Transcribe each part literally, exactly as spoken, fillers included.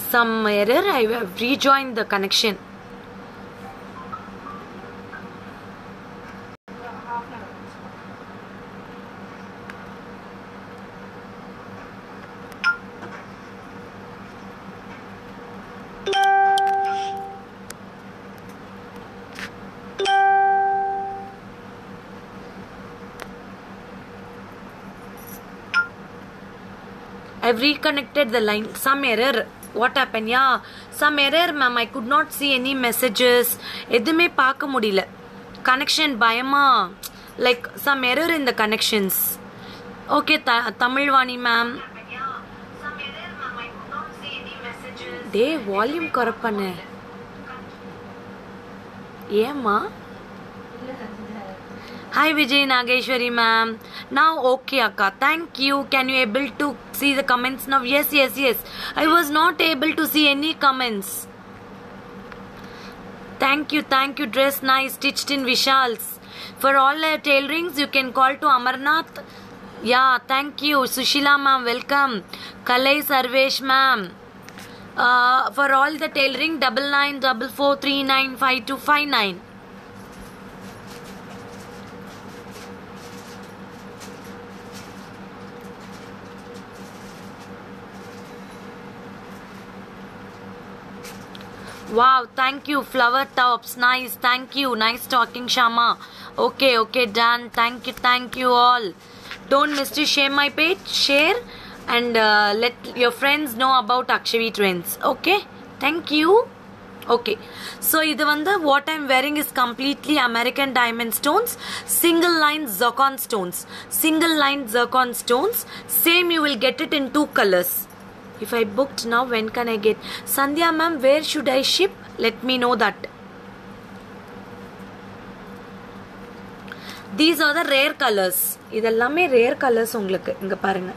some error. I have rejoined the connection. I've reconnected the line. Some error. What happened? Yeah, some error, ma'am. I could not see any messages. எதுமே பார்க்க முடியல. Connection பயமா. Like some error in the connections. Okay, Tamilvani ma'am. Some error, ma'am. I could not see any messages. Dey volume correct பண்ணு. ஏமா? Hi Vijay Nageshwari ma'am. Now okay Akka. Thank you. Can you able to see the comments now? Yes, yes, yes. I was not able to see any comments. Thank you, thank you. Dress nice, stitched in Vishals. For all uh, tailorings, you can call to Amarnath. Yeah, thank you. Sushila ma'am, welcome. Kalai Sarvesh ma'am. Uh, for all the tailoring, double nine double four three nine five two five nine. Wow, thank you. Flower tops, nice. Thank you. Nice talking, Shama. Okay, okay, done. Thank you, thank you all. Don't miss to share my page, share, and uh, let your friends know about Akshavi Trends. Okay, thank you. Okay, so idu vanda what I'm wearing is completely American diamond stones, single line zircon stones, single line zircon stones. Same you will get it in two colors. If I booked now, when can I get? Sandhya ma'am, where should I ship? Let me know that. These are the rare colors. இதெல்லாமே rare colors உங்களுக்கு இங்க பாருங்க.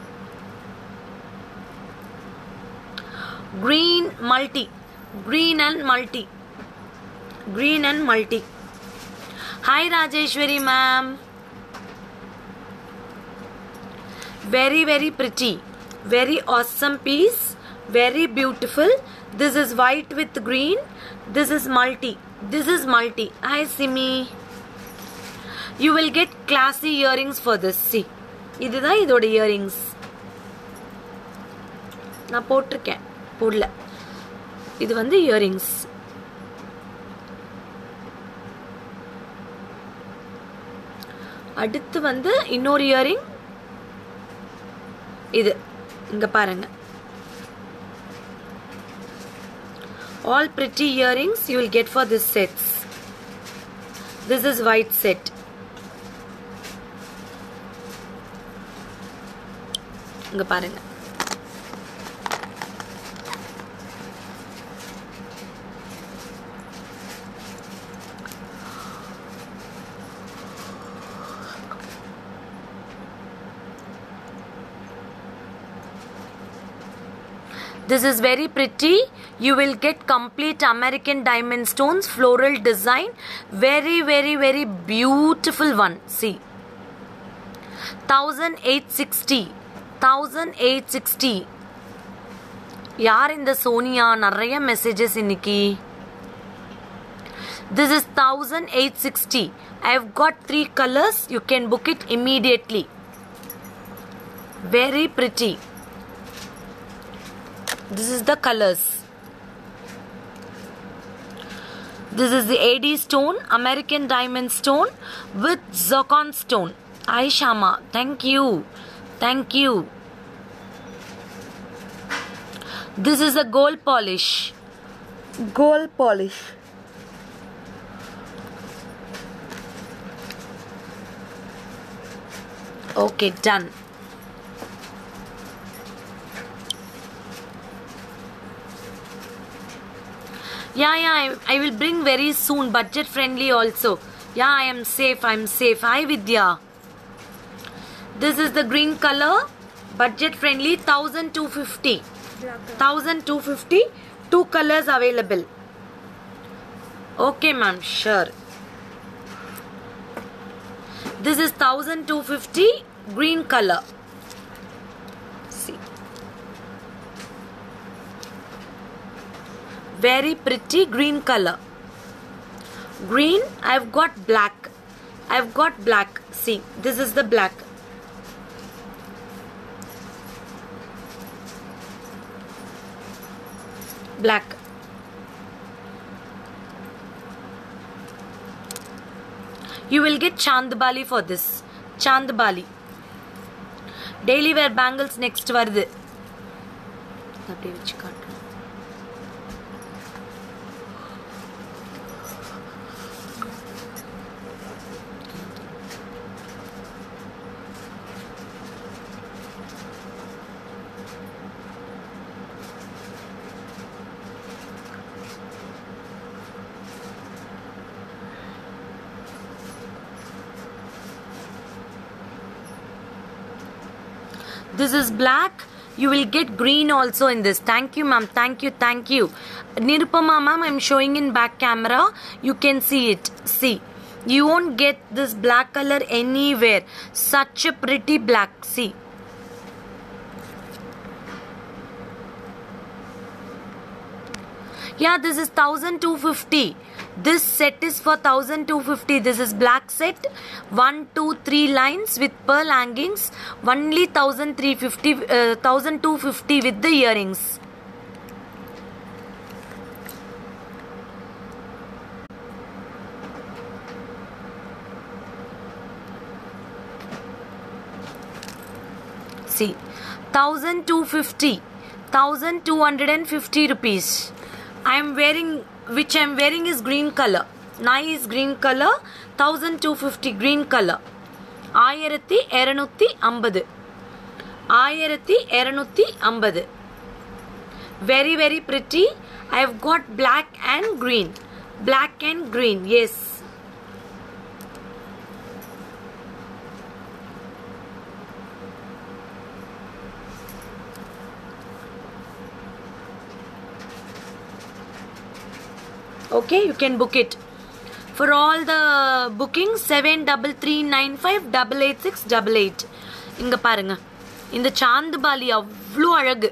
Green multi. Green and multi. Green and multi. Hi Rajeshwari ma'am. Very very pretty. Very awesome piece. Very beautiful. This is white with green. This is multi. This is multi. Hi Simi. You will get classy earrings for this. See. இதுதான் இதோட earrings. நான் போட்டிருக்கேன். போடல. இது வந்து earrings. அடுத்து வந்து இன்னொரு earring. இது இங்க பாருங்க. All pretty earrings you will get for this sets. This is white set. இங்க பாருங்க. This is very pretty. You will get complete American diamond stones, floral design. Very, very, very beautiful one. See. one thousand eight hundred sixty. one thousand eight hundred sixty. யார் இந்த சோனியா? நிறைய messages இன்னைக்கு. This is one thousand eight hundred sixty. I have got three colors. You can book it immediately. Very pretty. This is the colors. This is the A D stone, American diamond stone with zircon stone. Hi Shama, thank you. Thank you. This is a gold polish. Gold polish. Okay, done. Yeah, yeah, I, I will bring very soon. Budget friendly also. Yeah, I am safe. I am safe. Hi Vidya. This is the green color. Budget friendly. one thousand two hundred fifty. one thousand two hundred fifty. Two colors available. Okay, ma'am. Sure. This is one thousand two hundred fifty. Green color. See. very pretty green color. Green, I've got black. I've got black. See, this is the black. Black. You will get Chandbali for this. Chandbali. Daily wear bangles next வருது. அப்படியே வச்சு காட்டுறேன். This is black. You will get green also in this. Thank you, ma'am. Thank you. Thank you. Nirupama, ma'am, I'm showing in back camera. You can see it. See. You won't get this black color anywhere. Such a pretty black. See. Yeah, this is one thousand two hundred fifty. This set is for one thousand two hundred fifty. This is black set. One, two, three lines with pearl hangings. Only one thousand three hundred fifty, uh, one thousand two hundred fifty with the earrings. See, one thousand two hundred fifty. one thousand two hundred fifty rupees. I am wearing, which I am wearing is green color. Nice green color. one thousand two hundred fifty green color. ஆயிரத்தி இருநூத்தி ஐம்பது. ஆயிரத்தி இருநூத்தி ஐம்பது. Very very pretty. I have got black and green. Black and green. Yes. Okay, you can book it. For all the bookings, seven double three nine five double eight six double eight. இங்க பாருங்க, இந்த சாந்துபாலி அவ்வளோ அழகு.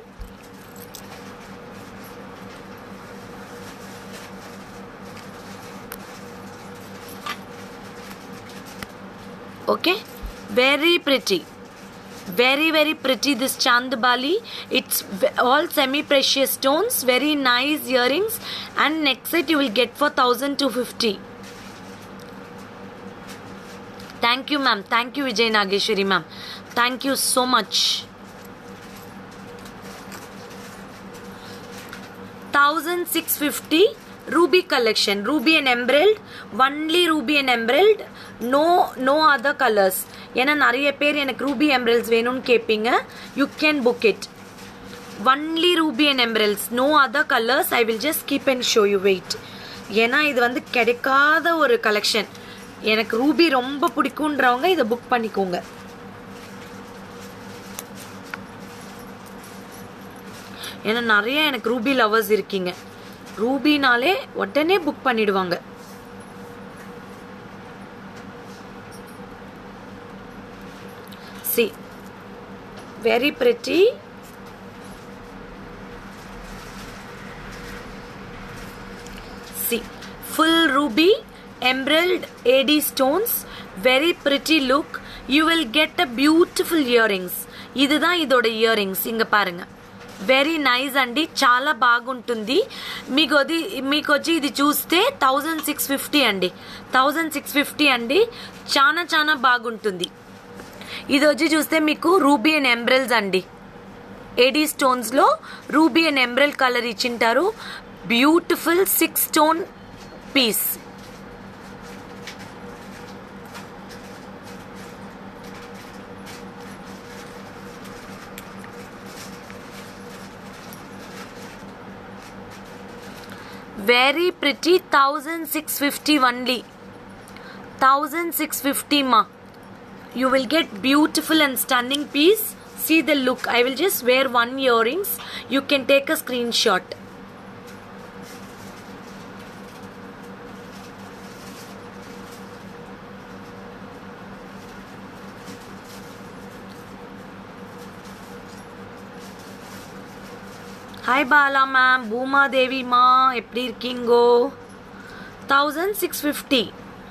Okay, very pretty. Very very pretty this Chandbali. It's all semi precious stones, very nice earrings, and next set you will get for one thousand two hundred fifty. Thank you ma'am. Thank you Vijay Nageshwari ma'am. Thank you so much. one thousand six hundred fifty ruby collection, ruby and emerald, only ruby and emerald, no no other colors. ஏன்னா நிறைய பேர் எனக்கு Ruby emeralds வேணும்னு கேட்பீங்க. You can book it. Only ruby and emeralds, no other colours. I will just keep and show you. Wait. ஏன்னா இது வந்து கிடைக்காத ஒரு கலெக்ஷன். எனக்கு ரூபி ரொம்ப பிடிக்குன்றவங்க இதை புக் பண்ணிக்கோங்க. ஏன்னா நிறைய எனக்கு ரூபி லவர்ஸ் இருக்கீங்க. ரூபினாலே உடனே புக் பண்ணிடுவாங்க. See, very pretty. See, full ruby, emerald, A D stones, very pretty look. You will get a beautiful earrings. இதுதான் இதோட earrings. இங்க பாருங்க. Very nice అండి, చాలా బాగుంటుంది. మీకు అది మీకు వచ్చి ఇది చూస్తే one thousand six hundred fifty అండి. one thousand six hundred fifty అండి. చాలా చాలా బాగుంటుంది. ఇది వచ్చి చూస్తే మీకు రూబీ అండ్ ఎంబ్రెల్స్ అండి. ఏడీ స్టోన్స్ లో రూబీ అండ్ ఎంబ్రెల్ కలర్ ఇచ్చింటారు. Beautiful six stone piece. Very pretty. Thousand six fifty only. Thousand six fifty మా. You will get beautiful and stunning piece. See the look. I will just wear one earrings. You can take a screenshot. Hi Bala ma'am, Booma Devi ma, எப்படி இருக்கீங்கோ? one thousand six hundred fifty.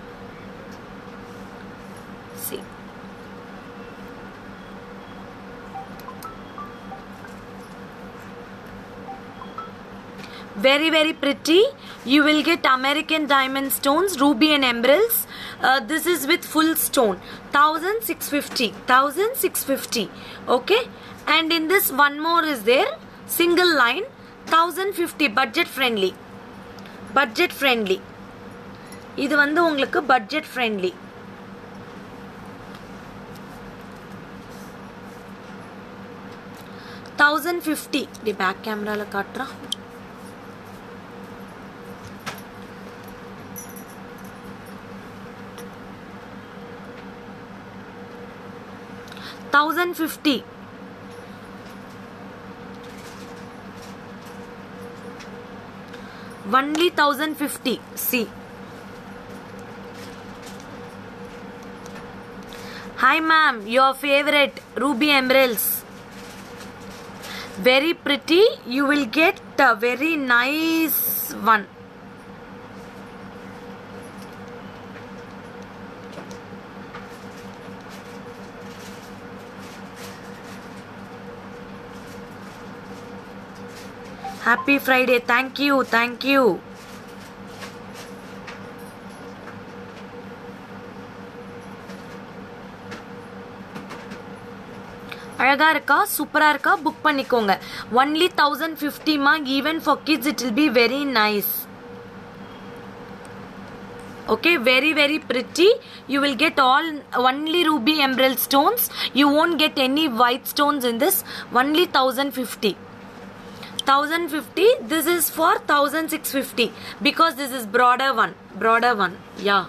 See. Very very pretty. You will get American diamond stones, ruby and emeralds. Uh, this is with full stone. one thousand six hundred fifty. one thousand six hundred fifty. Okay. And in this one more is there. Single line. one thousand fifty. Budget friendly. Budget friendly. இது வந்து உங்களுக்கு budget friendly. one thousand fifty. The back camera la kaatra. one thousand fifty. Only one thousand fifty. See. Hi ma'am, your favorite ruby emeralds. Very pretty. You will get a very nice one. Happy Friday. Thank you. Thank you. அழகா இருக்கா, சூப்பரா இருக்கா, book பண்ணிக்கோங்க. only one thousand fifty மா. Even for kids it will be very nice. Okay, very very pretty. You will get all only ruby emerald stones. You won't get any white stones in this. Only one thousand fifty. one thousand fifty. This is for one thousand six hundred fifty because this is broader one. Broader one. Yeah.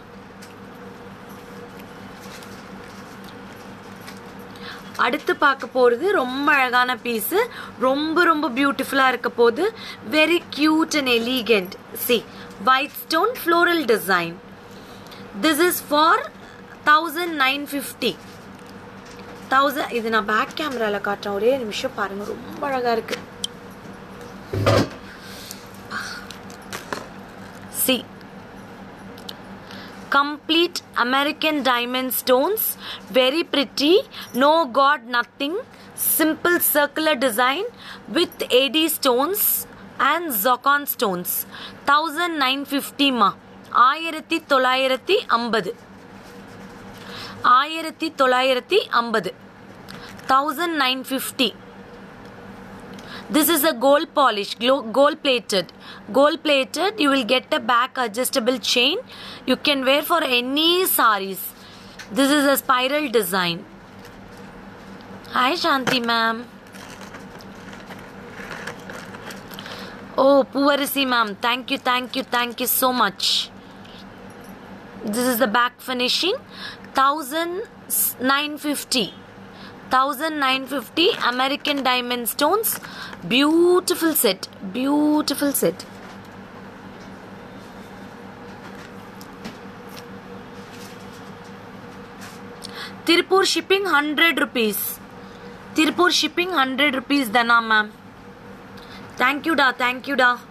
அடுத்து பார்க்க போறது ரொம்ப அழகான piece, ரொம்ப ரொம்ப பியூட்டிஃபுல்லா இருக்க போகுது. very cute and elegant. See, white stone floral design. This is for one thousand nine hundred fifty. one thousand. இது நான் பேக் கேமரால காட்டுறேன், ஒரே நிமிஷம் பாருங்க, ரொம்ப அழகா இருக்கு. See, complete American diamond stones, very pretty, no god nothing, simple circular design with A D stones and zircon stones. one thousand nine hundred fifty ma. ஆயிரத்தி தொள்ளாயிரத்தி ஐம்பது. ஆயிரத்தி தொள்ளாயிரத்தி ஐம்பது. one thousand nine hundred fifty. This is a gold polish, gold plated. Gold plated, you will get a back adjustable chain. You can wear for any sarees. This is a spiral design. Hi Shanti ma'am. Oh, Puvarisi ma'am. Thank you, thank you, thank you so much. This is the back finishing. one thousand nine hundred fifty. one thousand nine hundred fifty American diamond stones. Beautiful set. Beautiful set. Tirupur shipping one hundred rupees. Tirupur shipping one hundred rupees dana ma'am. Thank you da. Thank you da.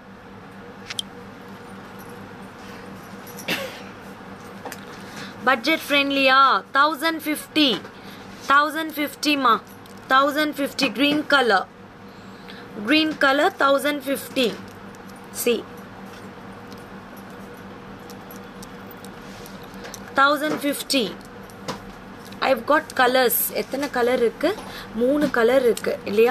Budget friendly ah. one thousand fifty. one thousand fifty ma. one thousand fifty green color. Green color one thousand fifty. See. one thousand fifty. I've got colors. எத்தனை colour இருக்கு? மூணு colour இருக்கு இல்லையா?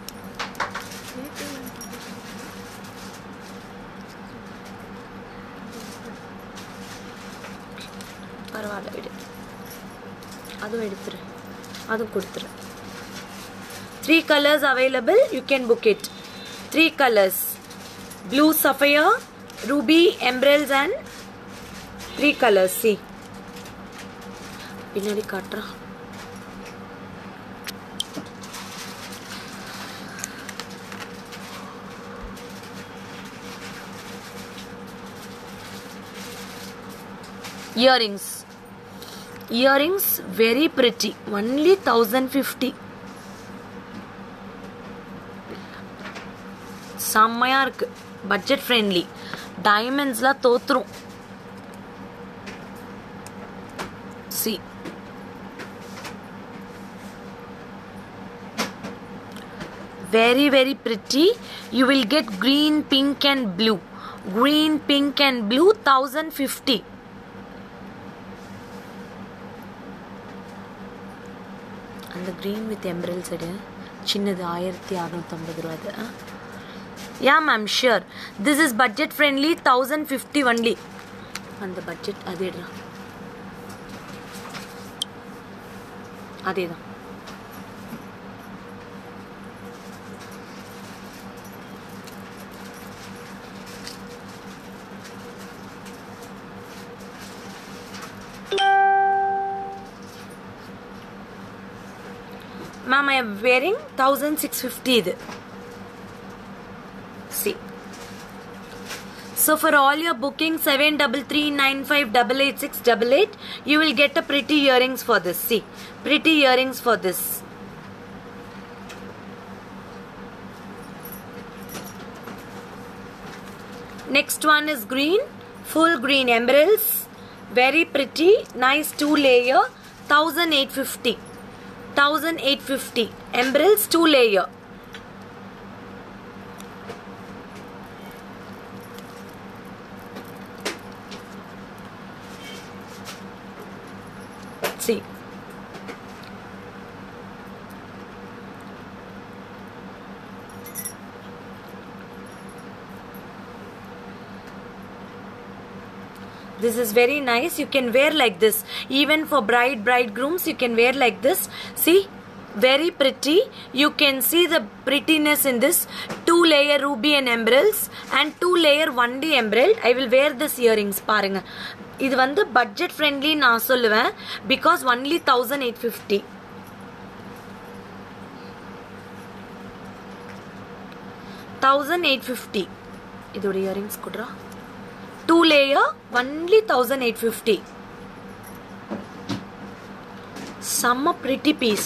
பரவாயில்ல விடு. அதுவும் எடுத்துரு. அதுவும் கொடுத்துரு. Three colors available. You can book it. Three colors. Blue sapphire, ruby, emeralds and three colors. See. பின்னாடி காட்டுறா. Earrings. Earrings very pretty. Only one thousand fifty. செம்மையா இருக்கு, பட்ஜெட் ஃப்ரெண்ட்லி. டைமண்ட்ஸ்லாம் தோத்துரும். See, very very pretty. You will get green, pink and blue. Green, pink and blue, one thousand fifty. And the green with emerald side சின்னது ஆயிரத்தி அறுநூற்றம்பது ரூபாய். Yeah ma'am, sure. This is budget friendly, one thousand fifty only. And the budget அதேடா அதேதான். Ma'am, I am wearing one thousand six hundred fifty இது. See. So for all your booking seven three three nine five eight eight six eight eight, you will get a pretty earrings for this. See, pretty earrings for this. Next one is green, full green emeralds, very pretty, nice two layer, one thousand eight hundred fifty. one thousand eight hundred fifty emeralds two layer. See, this is very nice. You can wear like this even for bride bridegrooms. You can wear like this. See, very pretty. You can see the prettiness in this. Two layer ruby and emeralds and two layer one D emerald. I will wear this earrings. பாருங்க, இது வந்து budget friendly நான் சொல்லுவேன், because only one thousand eight hundred fifty. one thousand eight hundred fifty இதோட earrings குடுறா. two layer only one thousand eight hundred fifty. Some pretty piece.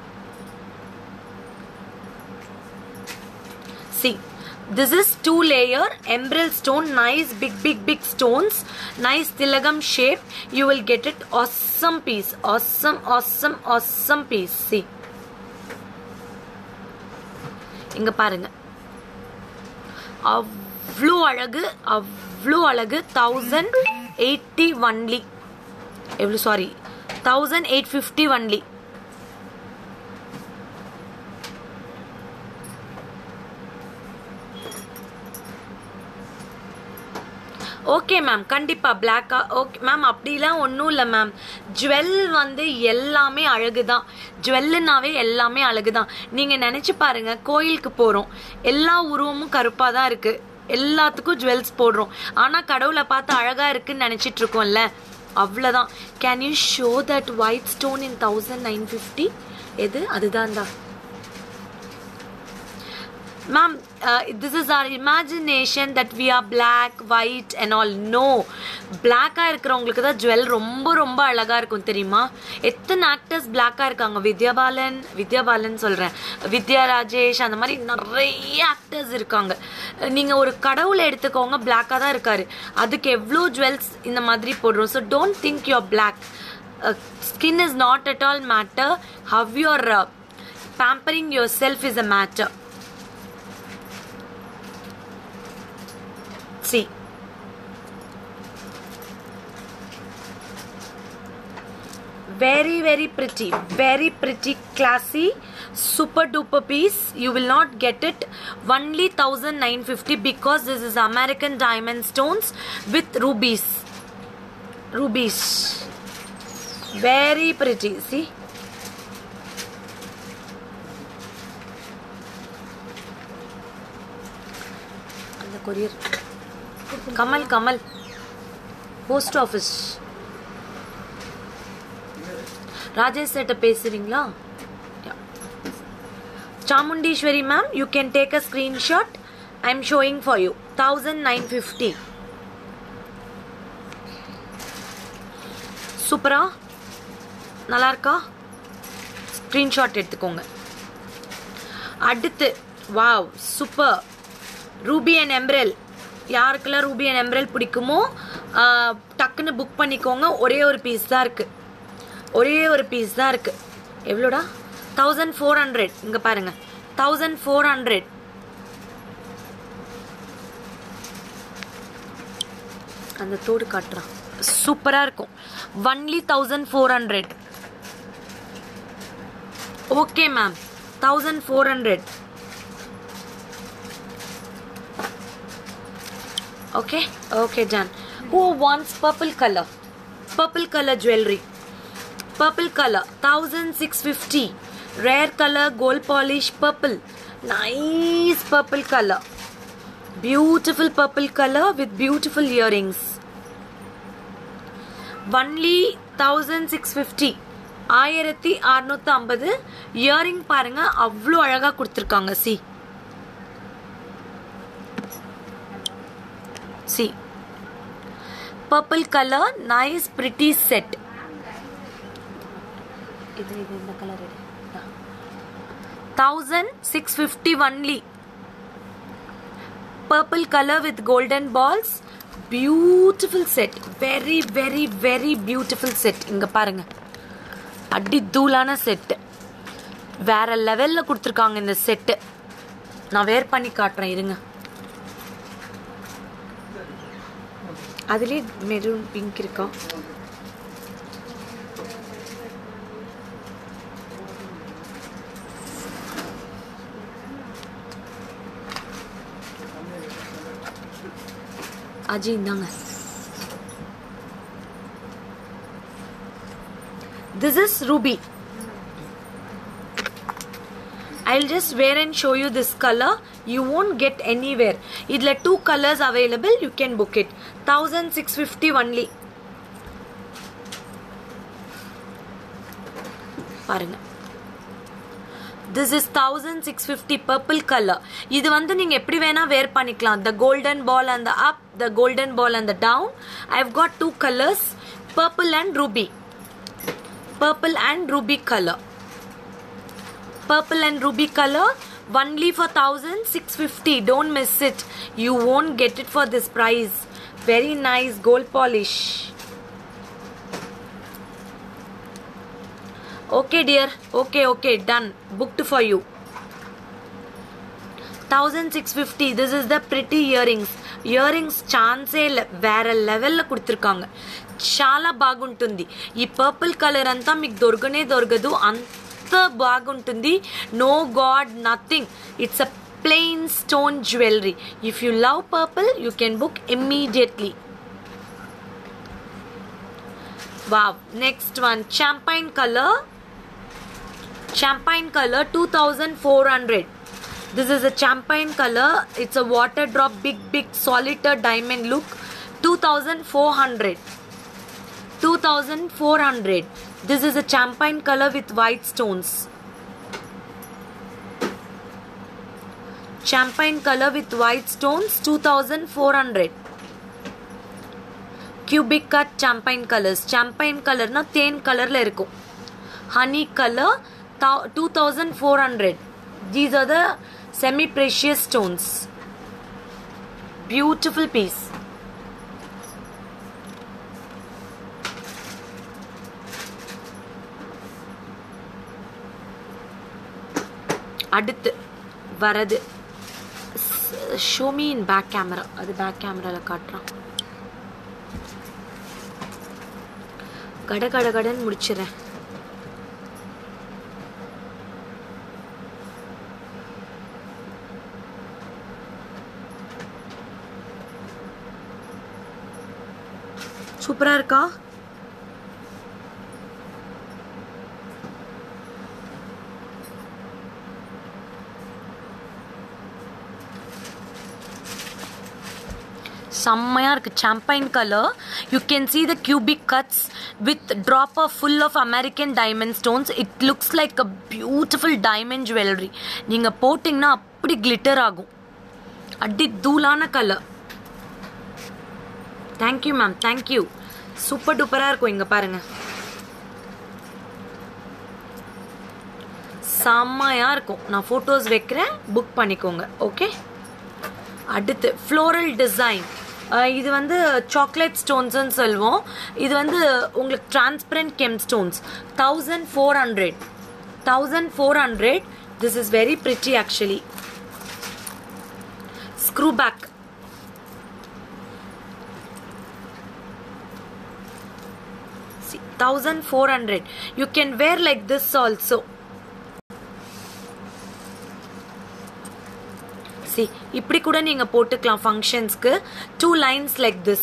See, this is two layer emerald stone, nice big big big stones, nice tilagam shape. You will get it awesome piece, awesome awesome awesome piece. See, இங்க பாருங்க, அவ்ளோ அழகு அவ்ளோ அழகு. one thousand eighty only. எவ்வளவு, sorry, one thousand eight hundred fifty only. Okay ma'am, கண்டிப்பா பிளாக்கா. Okay ma'am, அப்படிலாம் ஒன்றும் இல்லை மேம். ஜுவல் வந்து எல்லாமே அழகுதான், ஜுவல்லுனாவே எல்லாமே அழகுதான். நீங்கள் நினச்சி பாருங்க, கோயிலுக்கு போகிறோம், எல்லா உருவமும் கருப்பாக தான் இருக்குது, எல்லாத்துக்கும் ஜுவல்ஸ் போடுறோம், ஆனால் கடவுளை பார்த்து அழகாக இருக்குன்னு நினச்சிட்டு இருக்கோம்ல, அவ்வளோதான். Can you show that white stone in thousand nine fifty? எது? அதுதான் தான் ma'am. Uh, this is our imagination that we are black, white and all. No, black ஆ இருக்கிறவங்களுக்கு தான் ஜுவல் ரொம்ப ரொம்ப அழகா இருக்கும் தெரியுமா? எத்தனை ஆக்டர்ஸ் பிளாக்கா இருக்காங்க. வித்யாபாலன் வித்யாபாலன் சொல்றேன் வித்யா ராஜேஷ், அந்த மாதிரி நிறைய ஆக்டர்ஸ் இருக்காங்க. நீங்க ஒரு கடவுளை எடுத்துக்கோங்க, பிளாக்கா தான் இருக்காரு, அதுக்கு எவ்வளோ ஜுவல்ஸ் இந்த மாதிரி போடுறோம். So don't think you are black. Skin is not at all matter. How your pampering yourself is a matter. See, very very pretty, very pretty, classy, super duper piece. You will not get it only one thousand nine hundred fifty, because this is American diamond stones with rubies. Rubies, very pretty. See, and the courier கமல் கமல் post office. Rajesh சேட்ட பேசுறீங்களா? Chamundeeswari ma'am, you can take a screenshot. I am showing for you. Thousand nine fifty. சூப்பரா, நல்லா இருக்கா? Screenshot எடுத்துக்கோங்க. அடுத்து, wow, super, ruby and எம்ப்ரெல் யாருக்கெல்லாம் ரூபி அண்ட் எம்ப்ரெல் பிடிக்குமோ டக்குன்னு புக் பண்ணிக்கோங்க. ஒரே ஒரு பீஸ் தான் இருக்குது, ஒரே ஒரு பீஸ் தான் இருக்குது. எவ்வளோடா? Thousand four hundred. இங்கே பாருங்கள், தௌசண்ட் ஃபோர் ஹண்ட்ரட். அந்த தோடு காட்டுறான், சூப்பராக இருக்கும். Only thousand four hundred. Okay ma'am, thousand four hundred. Okay, okay, done. Who wants purple color? Purple color jewelry. Purple color, one thousand six hundred fifty. Rare color, gold polish, purple. Nice purple color. Beautiful purple color with beautiful earrings. Only one thousand six hundred fifty. ஆயிரத்தி அறுநூத்தி ஐம்பது. Earring பாருங்க, அவ்வளோ அழகா கொடுத்துருக்காங்க. See See, purple color, nice pretty set. This is the color. one thousand six hundred fifty only. Purple color with golden balls. Beautiful set. Very, very, very beautiful set. இங்க பாருங்க, அடி தூளான செட். வேற லெவல்ல கொடுத்துருக்காங்க இந்த செட்டு. நான் வேர் பண்ணி காட்டுறேன், இருங்க. அதுலேயே மெரூன் பிங்க் இருக்கா? அஜி இந்தாங்க. This is ruby. I'll just wear and show you this color. You won't get anywhere. Idla two colors available. You can book it. one thousand six hundred fifty only. பாருங்க, this is one thousand six hundred fifty purple color. இது வந்து நீங்க எப்படி வேணா wear பண்ணிக்கலாம். The golden ball and the up, the golden ball and the down. I've got two colors, purple and ruby. Purple and ruby color. Purple and ruby color only for one thousand six hundred fifty. Don't miss it. You won't get it for this price. Very nice gold polish. Okay dear, okay, okay, done. Booked for you. one thousand six hundred fifty. This is the pretty earrings. Earrings chance వేరే level లో కుడుతుర్కాంగ. చాలా బాగుంటుంది. ఈ purple colour అంతా మీకు దొరకనే దొరకదు. అంత బాగుంటుంది. No god, nothing. It's a plain stone jewelry. If you love purple, you can book immediately. Wow, next one, champagne color. Champagne color, two thousand four hundred. This is a champagne color. It's a water drop, big big solitaire diamond look. two thousand four hundred. two thousand four hundred. This is a champagne color with white stones. Champagne color with white stones, two thousand four hundred. Cubic cut champagne colors. Champagne color na ten color la irukum. Honey color, two thousand four hundred. These are the semi precious stones. Beautiful piece. அடுத்து வரது, show me in back camera. அது back camera ல காட்டுறான். கட கட கடன்னு முடிச்சிடுறேன். சூப்பரா இருக்கா? செம்மையா இருக்கு. champagne color. You can see the cubic cuts with dropper full of American diamond stones. It looks like a beautiful diamond jewelry. நீங்க போட்டிங்கன்னா அப்படி glitter ஆகும். அடி தூளான கலர். Thank you ma'am, thank you. Super டூப்பரா இருக்கும். இங்க பாருங்க, செம்மையா இருக்கும். நான் போட்டோஸ் வைக்கிறேன், புக் பண்ணிக்கோங்க. ஓகே, அடுத்து floral design. இது வந்து chocolate stones ன்னு சொல்வோம். இது வந்து உங்களுக்கு transparent chem stones. fourteen hundred. fourteen hundred. This is very pretty actually. Screw back. See, fourteen hundred. You can wear like this also. See, இப்படி கூட நீங்க போட்டுக்கலாம் ஃபங்க்ஷன்ஸ்க்கு. Two lines like this.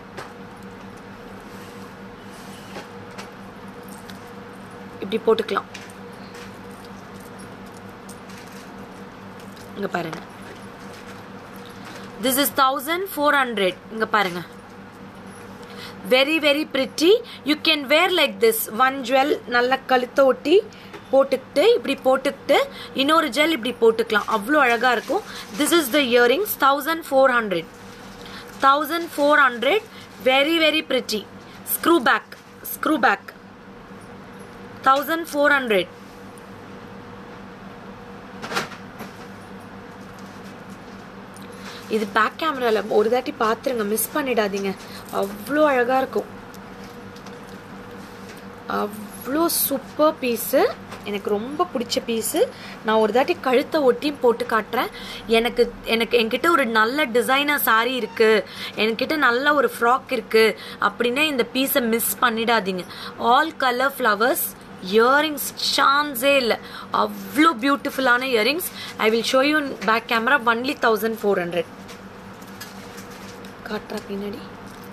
இப்படி போட்டுக்கலாம். இங்க பாருங்க. This is fourteen hundred. இங்க பாருங்க. Very very pretty. You can wear like this. One jewel நல்ல கழுத்தை ஒட்டி போட்டுக்கிட்டு இப்படி போட்டுக்கிட்டு இன்னொரு ஜெல் இப்படி போட்டுக்கலாம். அவ்வளோ அழகா இருக்கும். This is the earrings. fourteen hundred. fourteen hundred. Very very pretty. Screw back. Screw back. fourteen hundred. இது பேக் கேமரால ஒரு தாட்டி பாத்துருங்க, மிஸ் பண்ணிடாதீங்க. அவ்வளோ அழகா இருக்கும். அவ்வளோ சூப்பர் பீஸு. எனக்கு ரொம்ப பிடிச்ச பீஸு. நான் ஒரு தாட்டி கழுத்தை ஒட்டி போட்டு காட்டுறேன். எனக்கு எனக்கு என்கிட்ட ஒரு நல்ல டிசைனர் சாரி இருக்கு, என்கிட்ட நல்ல ஒரு ஃப்ராக் இருக்கு அப்படின்னா இந்த பீஸை மிஸ் பண்ணிடாதீங்க. All colour flowers. இயரிங்ஸ் சான்ஸே இல்லை. அவ்வளோ பியூட்டிஃபுல்லான earrings. I will show you back camera. Only thousand four hundred காட்டுறா பின்னாடி.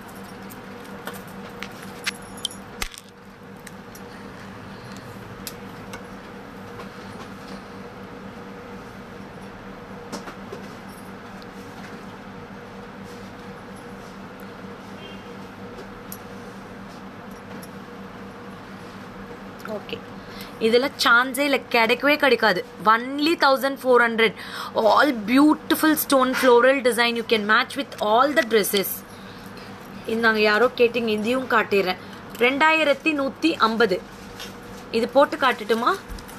ஓகே, இதில் சான்ஸே இல்லை, கிடைக்கவே கிடைக்காது. Only thousand four hundred. All beautiful stone floral design. You can match with all the dresses. இந்தாங்க யாரோ கேட்டிங்க, இந்தியும் காட்டிடுறேன். ரெண்டாயிரத்தி நூற்றி ஐம்பது. இது போட்டு காட்டுட்டுமா?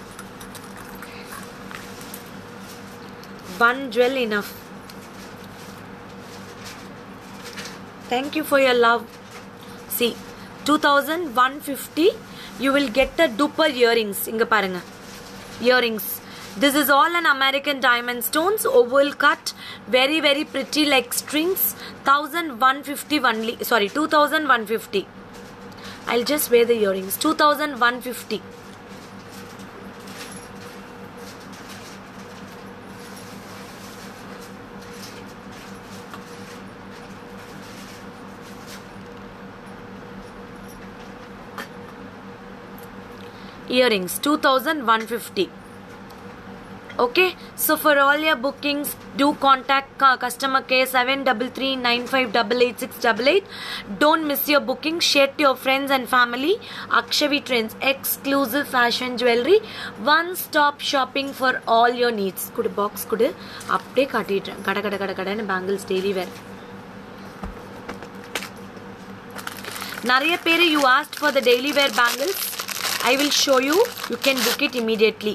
One jewel enough. Thank you for your love. See, two thousand one fifty. You will get a duper earrings. inga parunga, earrings. This is all an American diamond stones, oval cut, very very pretty like strings. eleven fifty only. Sorry, two thousand one hundred fifty. I'll just wear the earrings. two thousand one hundred fifty. Earrings two thousand one hundred fifty. Okay, so for all your bookings do contact uh, customer care seven three three nine five eight eight six eight eight. Don't miss your booking. Share to your friends and family. Akshavi Trends, exclusive fashion jewelry, one stop shopping for all your needs. Kudu box kudu appde kaatidren kada kada kada kada bangles daily wear. Nariya pere you asked for the daily wear bangles. I will show you. You can book it immediately.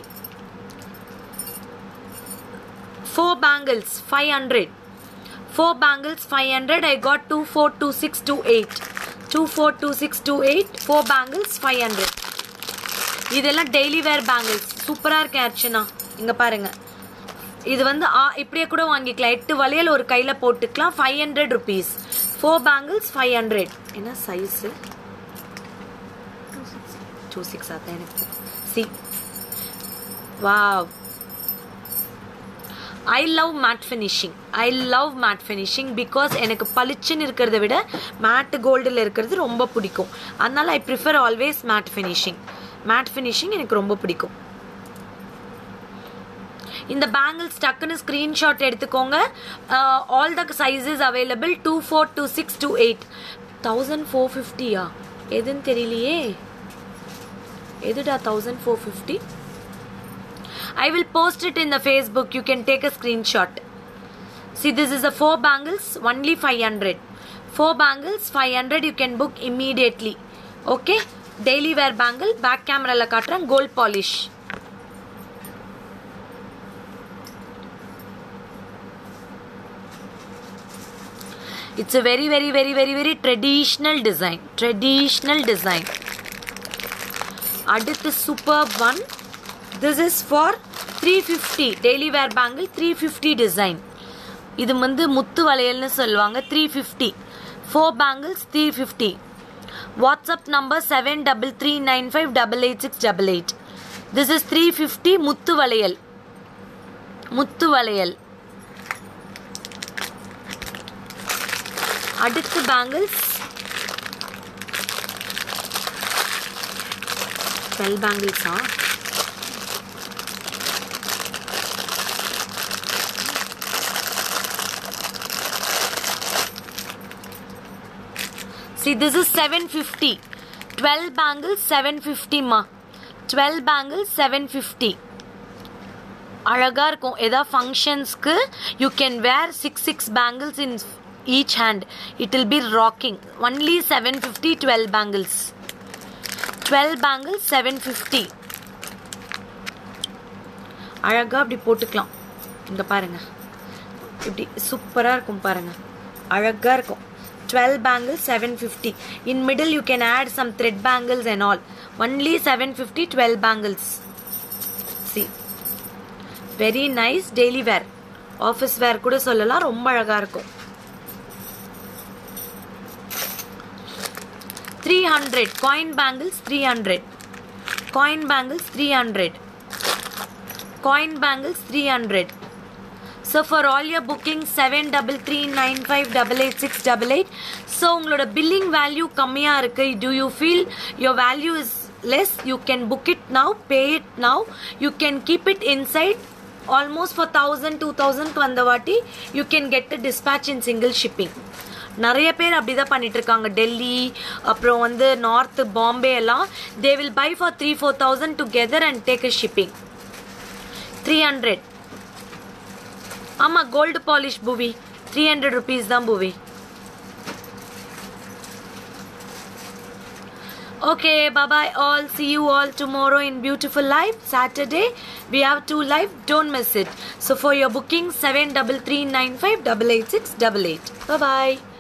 Four bangles five hundred. Four bangles five hundred. I got two four two six two eight. two four two six two eight. Four bangles five hundred. இதெல்லாம் daily wear bangles. சூப்பரா இருக்கு அர்ச்சனா. இங்க பாருங்க. இது வந்து இப்படியே கூட வாங்கிக்கலாம். எட்டு வளையல் ஒரு கையில போட்டுக்கலாம். five hundred rupees. Four bangles five hundred. என்ன சைஸ்? two six आता है ना. See, wow. I love matte finishing. I love matte finishing because எனக்கு பளிச்சுன்னு இருக்கிறத விட matte goldல இருக்கிறது ரொம்ப பிடிக்கும். அதனால I prefer always matte finishing. Matte finishing எனக்கு ரொம்ப பிடிக்கும். இந்த பேங்கிள்ஸ் டக்குன்னு ஸ்கிரீன்ஷாட் எடுத்துக்கோங்க. All the sizes available. Two four two six two eight. Thousand four ஃபிஃப்டியா எதுன்னு தெரியலையே. எதுடா thousand four fifty? I will post it in the Facebook. You can take a screenshot. See, this is a four bangles, only five hundred. Four bangles, five hundred. You can book immediately. Okay? Daily wear bangle. Back camera la kaatran. Gold polish. It's a very very very very very traditional design. Traditional design. அடுத்து superb one. This is for three fifty daily wear bangle. three fifty design. இது வந்து முத்து வளையல்னு சொல்லுவாங்க. three fifty. Four bangles three fifty. WhatsApp number seven three three nine five eight eight six eight eight. This is three fifty முத்து வளையல். முத்து வளையல். அடுத்து bangles twelve bangles ah see this is seven fifty. twelve bangles seven fifty ma. twelve bangles seven fifty. அழகா இருக்கும். ஏதா ஃபங்க்ஷன்ஸ்க்கு you can wear six six bangles in each hand. It will be rocking. Only seven fifty twelve bangles. twelve bangles seven fifty. அழகா அப்படி போட்டுக்கலாம். இங்க பாருங்க. இப்படி சூப்பரா இருக்கும் பாருங்க. அழகா இருக்கும். twelve bangles seven fifty. In middle you can add some thread bangles and all. Only seven fifty twelve bangles. See. Very nice daily wear. Office wear கூட சொல்லலாம். ரொம்ப அழகா இருக்கும். three hundred coin bangles three hundred. Coin bangles three hundred. Coin bangles three hundred. So for all your bookings seven three three nine five eight eight six eight eight. So உங்களோட billing value கம்மியா இருக்கு. Do you feel your value is less? You can book it now, pay it now. You can keep it inside almost for one thousand two thousand வந்த வாட்டி you can get the dispatch in single shipping. நிறைய பேர் அப்படிதான் பண்ணிட்டு இருக்காங்க. டெல்லி அப்புறம் வந்து north Bombay எல்லாம் they will buy for three four thousand together and take a shipping. three hundred. ஆமா கோல்டு பாலிஷ் பூவி three hundred rupees தான் பூவி. Okay, bye bye all. See you all tomorrow in beautiful live. Saturday we have two live. Don't miss it. So for your booking seven three three nine five eight eight six eight eight. Bye bye.